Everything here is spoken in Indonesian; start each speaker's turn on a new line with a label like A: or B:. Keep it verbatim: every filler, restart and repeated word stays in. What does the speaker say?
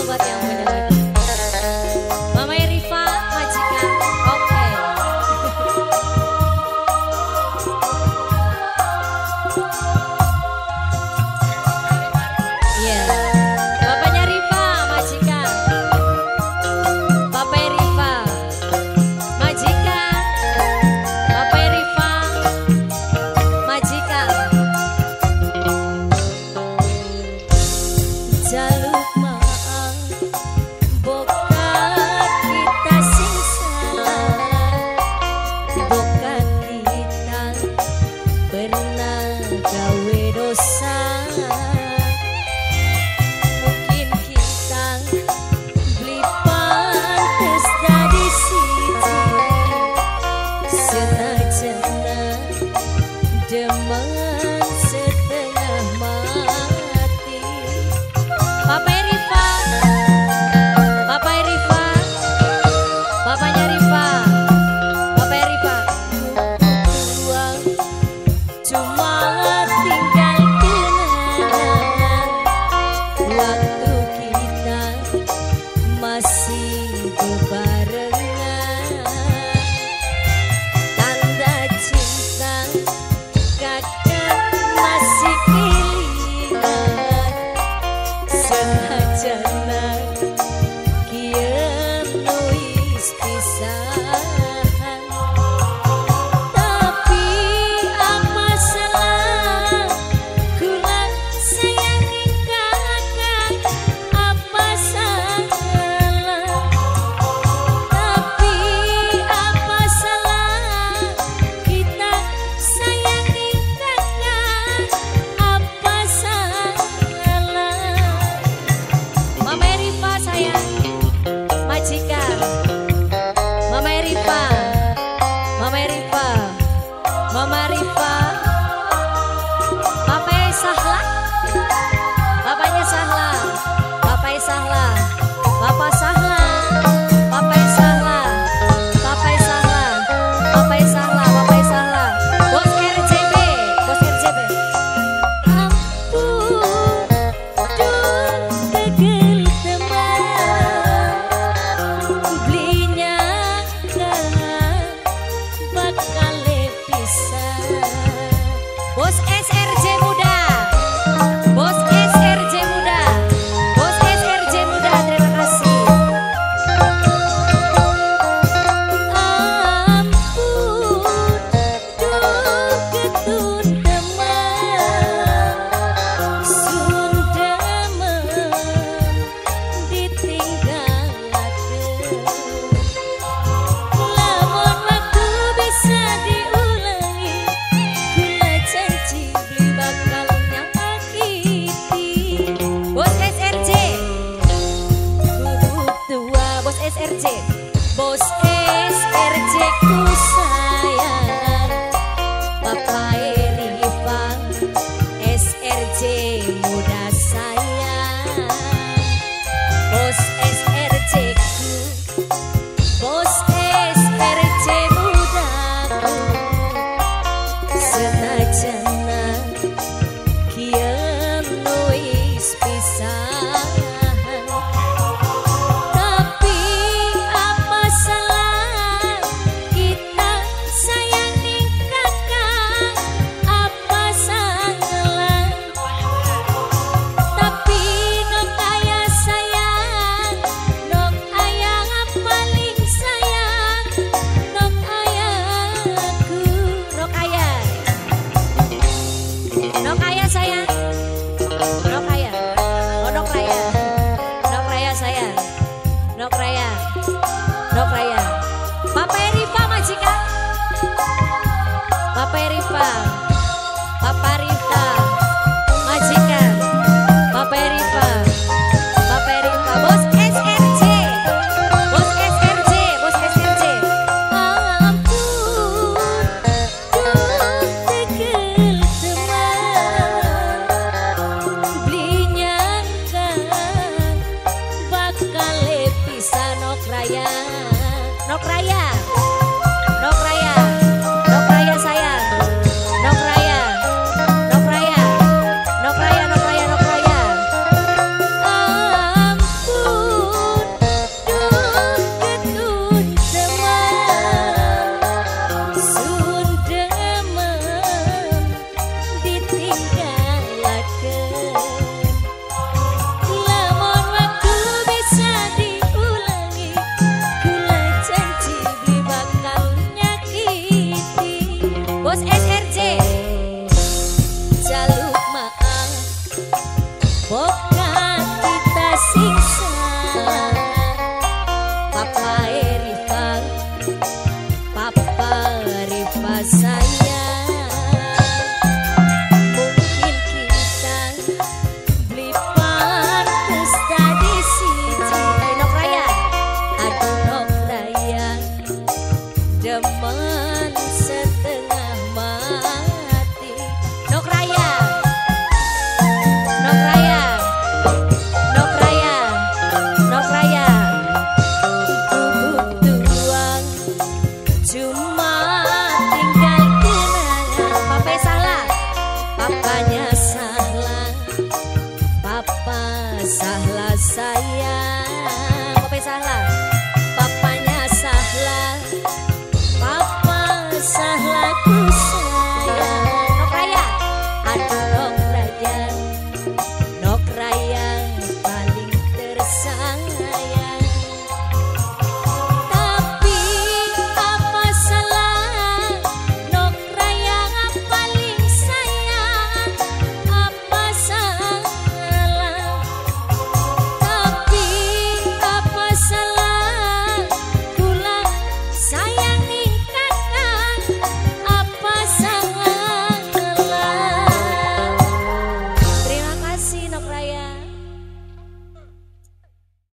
A: buat yang punya lagi. Mama Rifa, majikan, oke. Iya. Bapaknya Rifa, majikan. Bapak Rifa, majikan. Bapak Rifa, majikan. Jaluk maaf, bokat kita sing salah, bokat kita pernah gawe dosa. Mungkin kita beli pantes dari siji, senajan demen setengah mati. Bapak Rifa, Bapak Rifa, bapaknya Rifa, Bapak Rifa. Uang cuma tinggal kenangan waktu kita masih bebarengan. Tanda cinta kakak masih kelingan. Senajana kieu nulis pisahan, tapi apa salah kula sayangi kakak, apa salah, tapi apa salah kita sayangi kakak, apa salah. Mama Rifa sayang, majikan. Mama Rifa, Mama Rifa, Mama Rifa. Bapaknya Sahla, bapaknya Sahla, bapaknya Sahla, bapak Sahla, bapaknya Sahla, bapaknya Sahla, bapaknya Sahla, bapaknya Sahla. Bos R J B, bos R J B. Ampun, duh kegel teman, belinya kan bakal pisah. Bos S R J muda, bos S R J muda, bos S R J muda, terima kasih. Ampun, duh ketun teman, sun demen ditinggalakeun. Lamun waktu bisa diulangi, kula janji beli bakal nyakiti. Bos S R J, kudu tua. Bos S R J, bos S R J ku sayang. Bapak Rifa, S R J muda sayang. Bos S R J ku, bos S R J mudaku, senajana kieu nulis pisahan, tapi apa salah kita sayangi kakak, apa salah, tapi nok aya sayang, nok aya paling sayang, nok aya aku, nok aya, nok aya sayang, nok aya, oh nok raya, nok raya sayang, nok raya, nok raya. Bapak Rifa majikan, Bapak Rifa, Bapak Rifa, majikan, Bapak Rifa, Bapak Rifa, bos S R J, bos S R J, bos S R J. Ampun, duh tegel teman, belinya kan bakal pisah nok raya, nok raya.